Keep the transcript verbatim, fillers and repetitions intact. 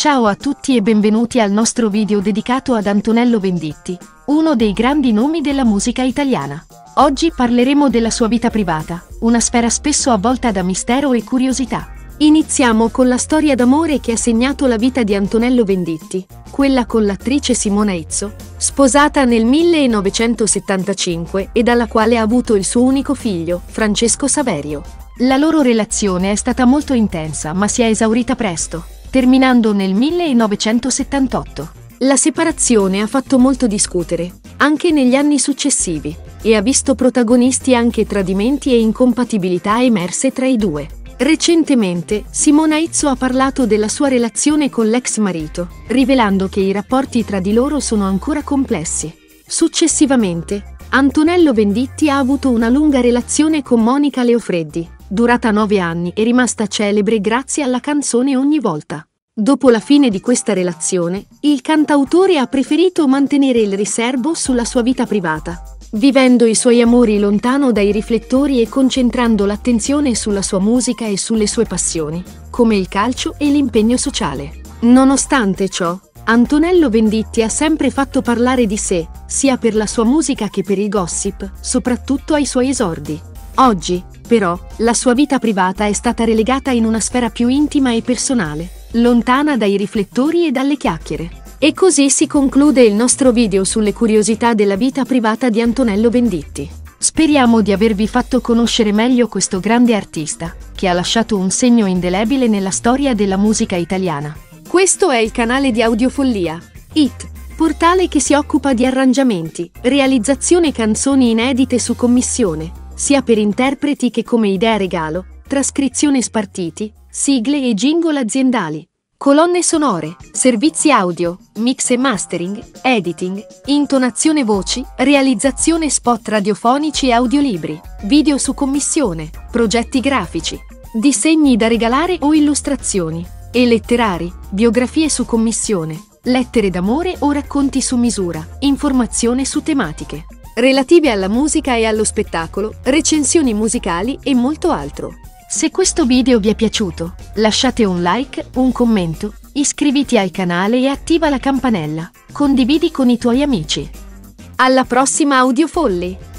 Ciao a tutti e benvenuti al nostro video dedicato ad Antonello Venditti, uno dei grandi nomi della musica italiana. Oggi parleremo della sua vita privata, una sfera spesso avvolta da mistero e curiosità. Iniziamo con la storia d'amore che ha segnato la vita di Antonello Venditti, quella con l'attrice Simona Izzo, sposata nel millenovecentosettantacinque e dalla quale ha avuto il suo unico figlio, Francesco Saverio. La loro relazione è stata molto intensa ma si è esaurita presto, terminando nel millenovecentosettantotto. La separazione ha fatto molto discutere, anche negli anni successivi, e ha visto protagonisti anche tradimenti e incompatibilità emerse tra i due. Recentemente, Simona Izzo ha parlato della sua relazione con l'ex marito, rivelando che i rapporti tra di loro sono ancora complessi. Successivamente, Antonello Venditti ha avuto una lunga relazione con Monica Leofreddi, durata nove anni e rimasta celebre grazie alla canzone Ogni volta. Dopo la fine di questa relazione, il cantautore ha preferito mantenere il riserbo sulla sua vita privata, vivendo i suoi amori lontano dai riflettori e concentrando l'attenzione sulla sua musica e sulle sue passioni, come il calcio e l'impegno sociale. Nonostante ciò, Antonello Venditti ha sempre fatto parlare di sé, sia per la sua musica che per il gossip, soprattutto ai suoi esordi. Oggi, però, la sua vita privata è stata relegata in una sfera più intima e personale, lontana dai riflettori e dalle chiacchiere. E così si conclude il nostro video sulle curiosità della vita privata di Antonello Venditti. Speriamo di avervi fatto conoscere meglio questo grande artista, che ha lasciato un segno indelebile nella storia della musica italiana. Questo è il canale di Audiofollia, It, portale che si occupa di arrangiamenti, realizzazione canzoni inedite su commissione, sia per interpreti che come idea regalo, trascrizione spartiti, sigle e jingle aziendali, colonne sonore, servizi audio, mix e mastering, editing, intonazione voci, realizzazione spot radiofonici e audiolibri, video su commissione, progetti grafici, disegni da regalare o illustrazioni, e letterari, biografie su commissione, lettere d'amore o racconti su misura, informazione su tematiche relative alla musica e allo spettacolo, recensioni musicali e molto altro. Se questo video vi è piaciuto, lasciate un like, un commento, iscriviti al canale e attiva la campanella. Condividi con i tuoi amici. Alla prossima Audiofolli!